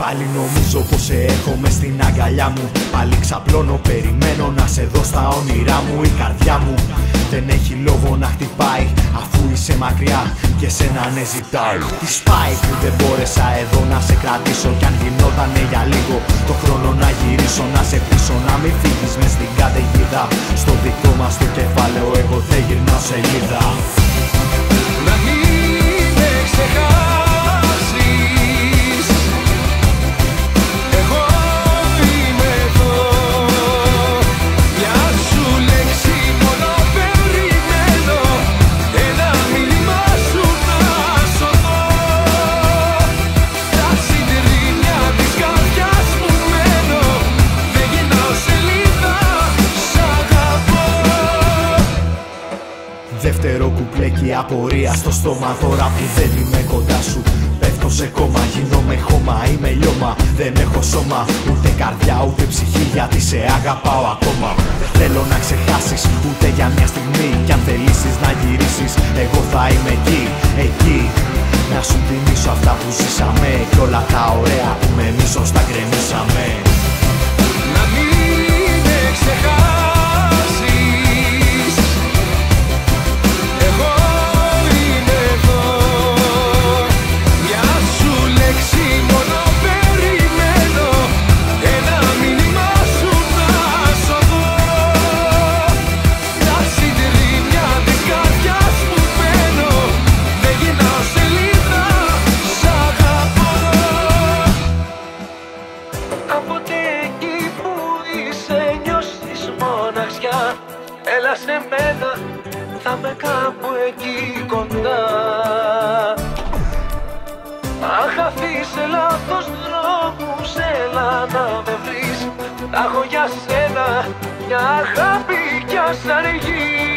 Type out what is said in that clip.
Πάλι νομίζω πως σε έχω μες στην αγκαλιά μου. Πάλι ξαπλώνω, περιμένω να σε δω στα όνειρά μου. Η καρδιά μου δεν έχει λόγο να χτυπάει, αφού είσαι μακριά και σένα ναι ζητάει. Τι σπάει που δεν μπόρεσα εδώ να σε κρατήσω, κι αν γινότανε για λίγο το χρόνο να γυρίσω, να σε πείσω να μην φύγεις μες στην καταιγίδα. Στο δικό μας το κεφάλαιο εγώ δεν γυρνάω σελίδα. Να μην με ξεχάσεις, εγώ είμαι εδώ. Μια σου λέξη μόνο περιμένω, ένα μήνυμα σου να σωθώ. Τα συντρίμμια της καρδιάς μου μένω, δεν γυρνάω σελίδα, σ' αγαπώ. Δεύτερο κουπλέκι απορία στο στόμα τώρα που δεν είμαι κοντά σου. Πέφτω σε κόμμα, γίνομαι χώμα, είμαι λιώμα. Δεν έχω σώμα, ούτε καρδιά, ούτε ψυχή, γιατί σε αγαπάω ακόμα. Δεν θέλω να ξεχάσεις ούτε για μια στιγμή, κι αν θελήσεις να γυρίσεις εγώ θα είμαι εκεί, εκεί. Να σου θυμίσω αυτά που ζήσαμε κι όλα τα ωραία που με μίσος τα γκρεμίσαμε. Να μην με ξεχάσεις, εγώ είμαι εδώ. Μια σου λέξη μόνο περιμένω, ένα μήνυμα σου να σωθώ. Τα συντρίμμια της καρδιάς μου μένω, δεν γυρνάω σελίδα, σ' αγαπώ. Κάποτε εκεί που είσαι νιώσεις μοναξιά, έλα σε μένα, θα είμαι κάπου εκεί κοντά. Αν χαθείς σε λάθος δρόμους, έλα να με βρεις. Θα έχω για σένα μια αγάπη κι ας αργεί.